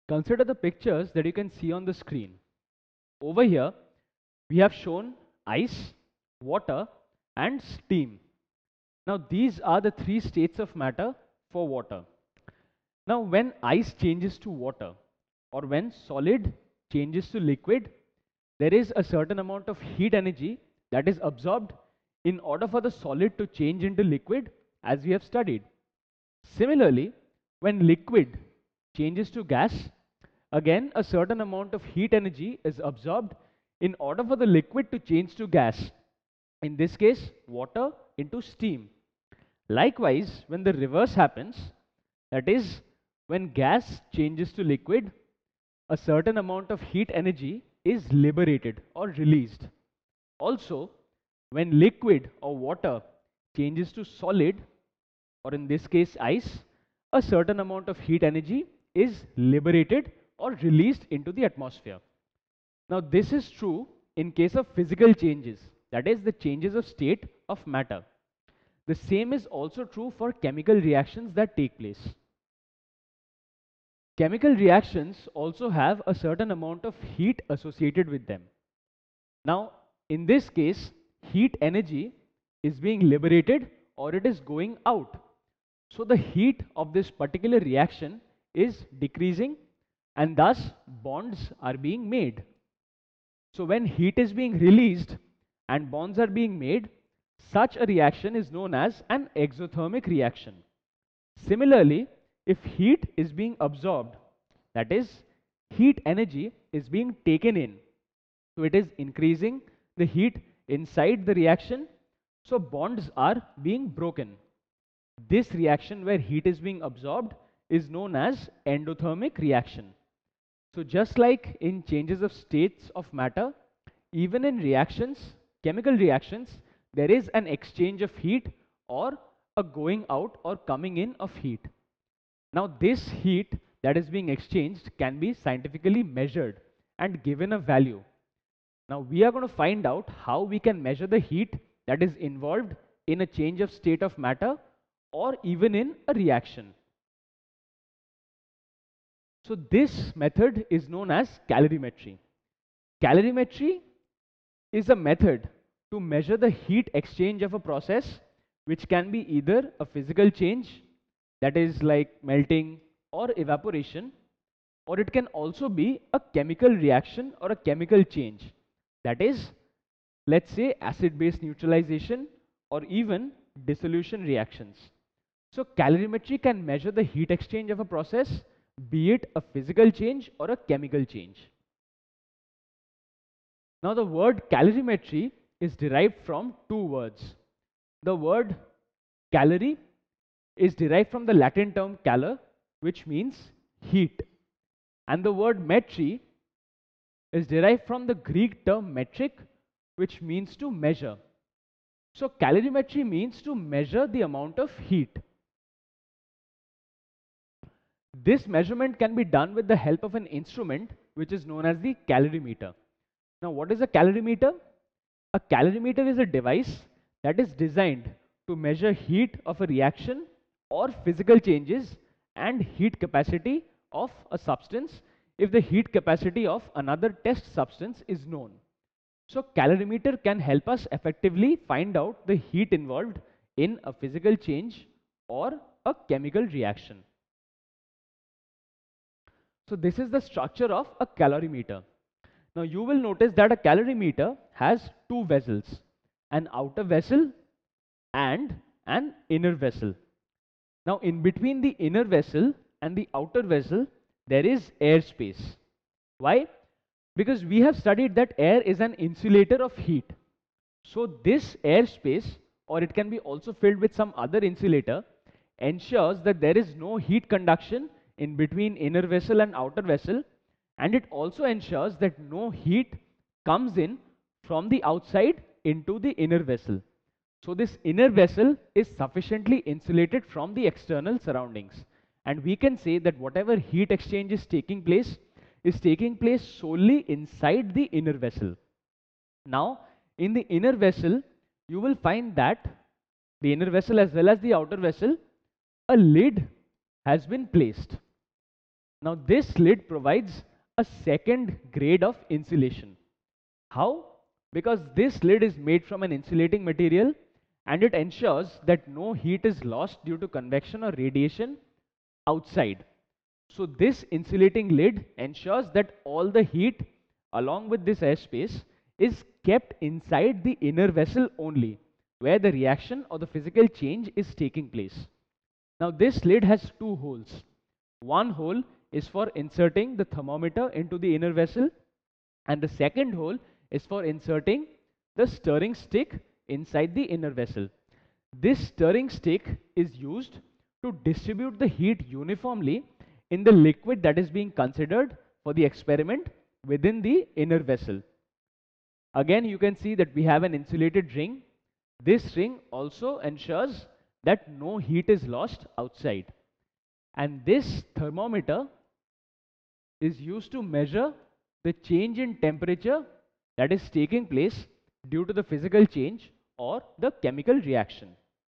Consider the pictures that you can see on the screen. Over here, we have shown ice, water, and steam. Now, these are the three states of matter for water. Now, when ice changes to water, or when solid changes to liquid, there is a certain amount of heat energy that is absorbed in order for the solid to change into liquid, as we have studied. Similarly, when liquid changes to gas, again a certain amount of heat energy is absorbed in order for the liquid to change to gas, in this case water into steam. Likewise, when the reverse happens, that is, when gas changes to liquid, a certain amount of heat energy is liberated or released. Also, when liquid or water changes to solid, or in this case ice, a certain amount of heat energy is liberated or released into the atmosphere. Now, this is true in case of physical changes, that is, the changes of state of matter. The same is also true for chemical reactions that take place. Chemical reactions also have a certain amount of heat associated with them. Now, in this case, heat energy is being liberated or it is going out. So the heat of this particular reaction is decreasing and thus bonds are being made. So when heat is being released and bonds are being made, such a reaction is known as an exothermic reaction. Similarly, if heat is being absorbed, that is, heat energy is being taken in, so it is increasing the heat inside the reaction, so bonds are being broken. This reaction where heat is being absorbed is known as endothermic reaction. So just like in changes of states of matter, even in reactions, chemical reactions, there is an exchange of heat or a going out or coming in of heat. Now this heat that is being exchanged can be scientifically measured and given a value. Now we are going to find out how we can measure the heat that is involved in a change of state of matter or even in a reaction. So this method is known as calorimetry. Calorimetry is a method to measure the heat exchange of a process, which can be either a physical change, that is like melting or evaporation, or it can also be a chemical reaction or a chemical change, that is, let's say acid-base neutralization or even dissolution reactions. So calorimetry can measure the heat exchange of a process, be it a physical change or a chemical change. Now the word calorimetry is derived from two words. The word calorie is derived from the Latin term calor, which means heat. And the word metry is derived from the Greek term metric, which means to measure. So calorimetry means to measure the amount of heat. This measurement can be done with the help of an instrument which is known as the calorimeter. Now, what is a calorimeter? A calorimeter is a device that is designed to measure heat of a reaction or physical changes and heat capacity of a substance if the heat capacity of another test substance is known. So calorimeter can help us effectively find out the heat involved in a physical change or a chemical reaction. So this is the structure of a calorimeter. Now you will notice that a calorimeter has two vessels, an outer vessel and an inner vessel. Now in between the inner vessel and the outer vessel, there is air space. Why? Because we have studied that air is an insulator of heat. So this air space, or it can be also filled with some other insulator, ensures that there is no heat conduction in between inner vessel and outer vessel, and it also ensures that no heat comes in from the outside into the inner vessel. So this inner vessel is sufficiently insulated from the external surroundings, and we can say that whatever heat exchange is taking place solely inside the inner vessel. Now in the inner vessel, you will find that the inner vessel as well as the outer vessel, a lid has been placed. Now this lid provides a second grade of insulation. How? Because this lid is made from an insulating material and it ensures that no heat is lost due to convection or radiation outside. So this insulating lid ensures that all the heat along with this airspace is kept inside the inner vessel only, where the reaction or the physical change is taking place. Now this lid has two holes. One hole is for inserting the thermometer into the inner vessel, and the second hole is for inserting the stirring stick inside the inner vessel. This stirring stick is used to distribute the heat uniformly in the liquid that is being considered for the experiment within the inner vessel. Again, you can see that we have an insulated ring. This ring also ensures that no heat is lost outside. And this thermometer is used to measure the change in temperature that is taking place due to the physical change or the chemical reaction.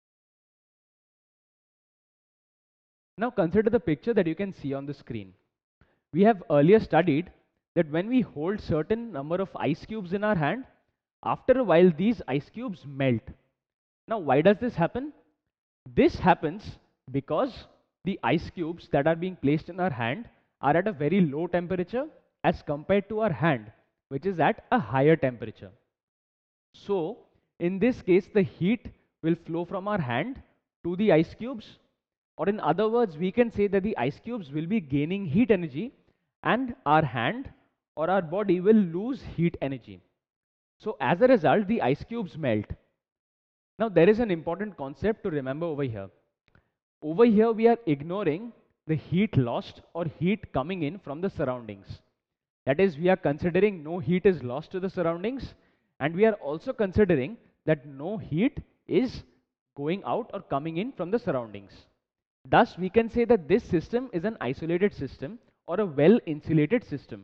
Now consider the picture that you can see on the screen. We have earlier studied that when we hold certain number of ice cubes in our hand, after a while these ice cubes melt. Now why does this happen? This happens because the ice cubes that are being placed in our hand are at a very low temperature as compared to our hand, which is at a higher temperature. So in this case, the heat will flow from our hand to the ice cubes, or in other words, we can say that the ice cubes will be gaining heat energy and our hand or our body will lose heat energy. So as a result, the ice cubes melt. Now there is an important concept to remember over here. Over here, we are ignoring the heat lost or heat coming in from the surroundings. That is, we are considering no heat is lost to the surroundings, and we are also considering that no heat is going out or coming in from the surroundings. Thus, we can say that this system is an isolated system or a well-insulated system.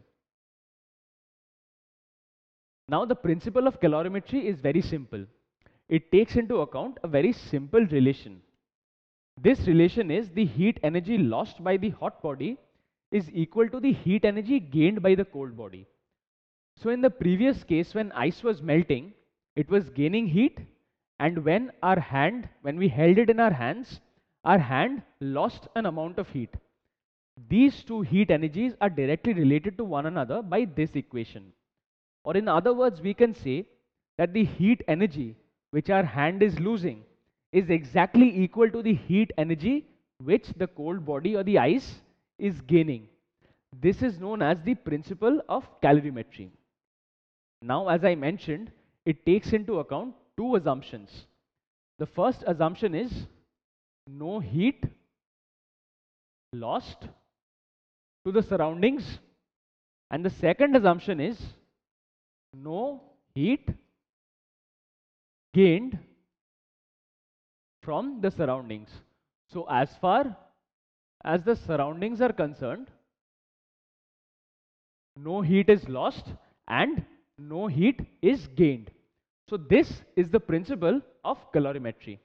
Now, the principle of calorimetry is very simple. It takes into account a very simple relation. This relation is the heat energy lost by the hot body is equal to the heat energy gained by the cold body. So in the previous case, when ice was melting, it was gaining heat, and when we held it in our hands, our hand lost an amount of heat. These two heat energies are directly related to one another by this equation. Or in other words, we can say that the heat energy which our hand is losing is exactly equal to the heat energy which the cold body or the ice is gaining. This is known as the principle of calorimetry. Now, as I mentioned, it takes into account two assumptions. The first assumption is no heat lost to the surroundings, and the second assumption is no heat gained from the surroundings. So as far as the surroundings are concerned, no heat is lost and no heat is gained. So this is the principle of calorimetry.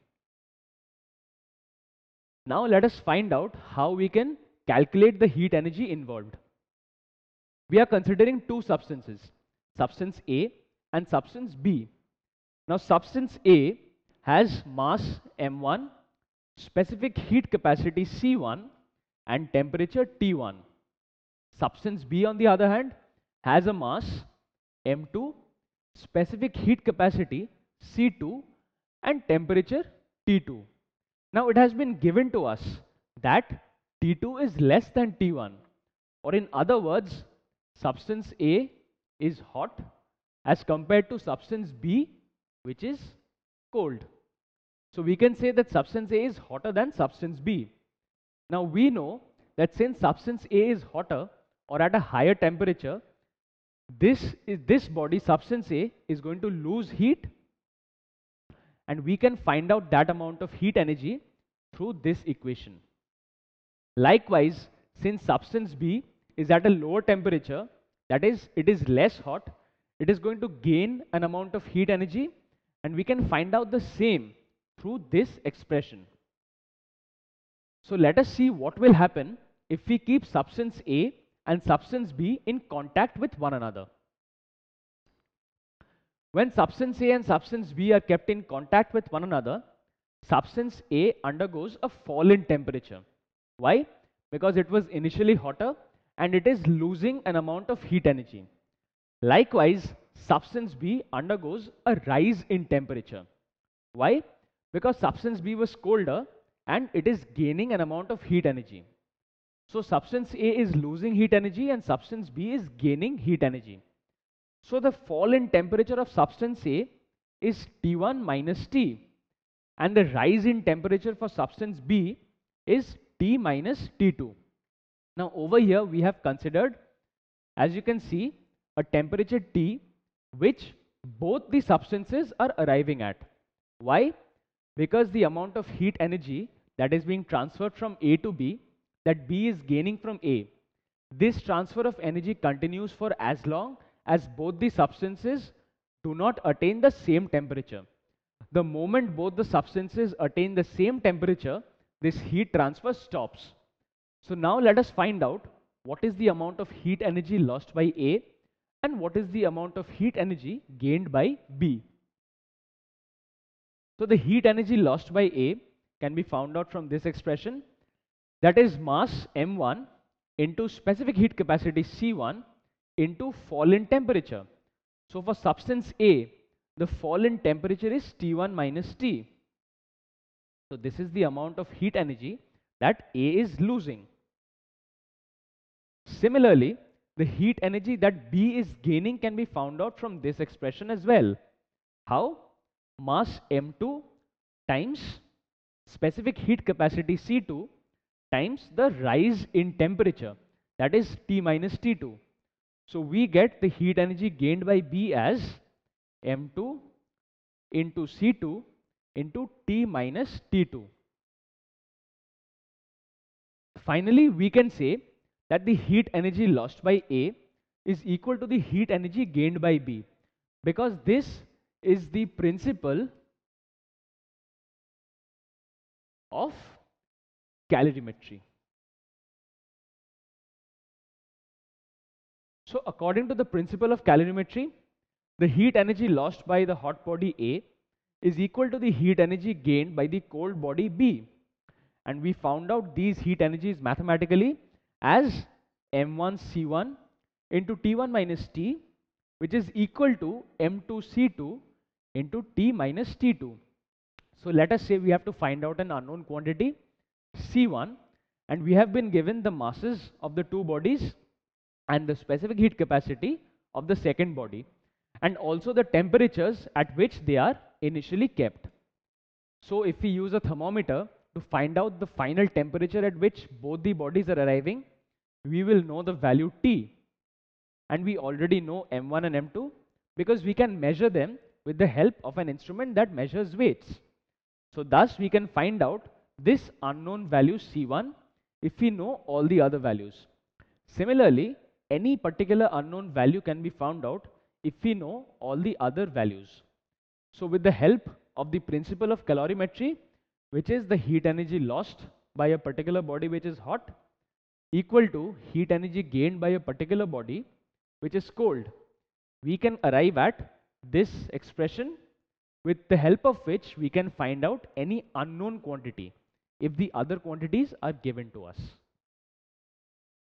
Now let us find out how we can calculate the heat energy involved. We are considering two substances, substance A and substance B. Now substance A has mass m1, specific heat capacity C1 and temperature T1. Substance B on the other hand has a mass m2, specific heat capacity C2 and temperature T2. Now it has been given to us that T2 is less than T1, or in other words, substance A is hot as compared to substance B, which is cold. So we can say that substance A is hotter than substance B. Now we know that since substance A is hotter or at a higher temperature, this body, substance A, is going to lose heat, and we can find out that amount of heat energy through this equation. Likewise, since substance B is at a lower temperature, that is, it is less hot, it is going to gain an amount of heat energy, and we can find out the same through this expression. So let us see what will happen if we keep substance A and substance B in contact with one another. When substance A and substance B are kept in contact with one another, substance A undergoes a fall in temperature. Why? Because it was initially hotter and it is losing an amount of heat energy. Likewise, substance B undergoes a rise in temperature. Why? Because substance B was colder and it is gaining an amount of heat energy. So substance A is losing heat energy and substance B is gaining heat energy. So the fall in temperature of substance A is T1 minus T, and the rise in temperature for substance B is T minus T2. Now over here we have considered, as you can see, a temperature T which both the substances are arriving at. Why? Because the amount of heat energy that is being transferred from A to B, that B is gaining from A, this transfer of energy continues for as long as both the substances do not attain the same temperature. The moment both the substances attain the same temperature, this heat transfer stops. So now let us find out what is the amount of heat energy lost by A and what is the amount of heat energy gained by B. So the heat energy lost by A can be found out from this expression, that is mass M1 into specific heat capacity C1 into fall in temperature. So for substance A, the fall in temperature is T1 minus T. So this is the amount of heat energy that A is losing. Similarly, the heat energy that B is gaining can be found out from this expression as well. How? Mass M2 times specific heat capacity C2 times the rise in temperature, that is T minus T2. So we get the heat energy gained by B as M2 into C2 into T minus T2. Finally, we can say that the heat energy lost by A is equal to the heat energy gained by B, because this is the principle of calorimetry. So according to the principle of calorimetry, the heat energy lost by the hot body A is equal to the heat energy gained by the cold body B. And we found out these heat energies mathematically as M1C1 into T1 minus T, which is equal to M2C2 into T minus T2. So let us say we have to find out an unknown quantity C1, and we have been given the masses of the two bodies and the specific heat capacity of the second body, and also the temperatures at which they are initially kept. So if we use a thermometer to find out the final temperature at which both the bodies are arriving, we will know the value T. And we already know M1 and M2 because we can measure them with the help of an instrument that measures weights. So thus we can find out this unknown value C1 if we know all the other values. Similarly, any particular unknown value can be found out if we know all the other values. So with the help of the principle of calorimetry, which is the heat energy lost by a particular body which is hot equal to heat energy gained by a particular body which is cold, we can arrive at this expression, with the help of which we can find out any unknown quantity if the other quantities are given to us.